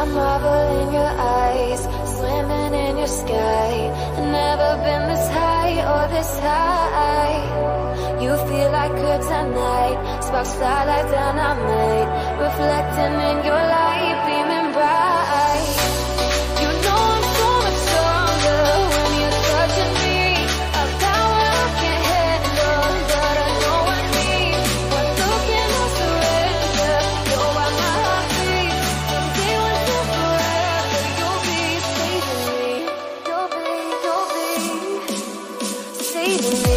I marvel in your eyes, swimming in your sky. I've never been this high or this high. You feel like kryptonite, sparks fly like dynamite, reflecting in your light, beaming bright. You know I'm so much stronger when you're touching me. A power I can't handle, but I know I need. One look and I'll surrender. You're why my heart beats. Someday when you're forever, you'll be saving me. You'll be saving me.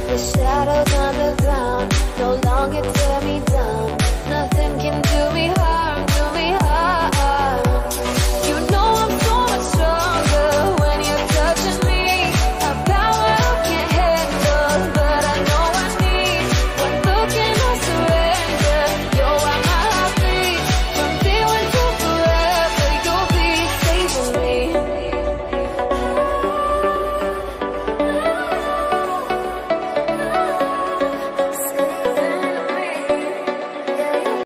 Shadows on the ground, no longer tear me down. Nothing can do me harm.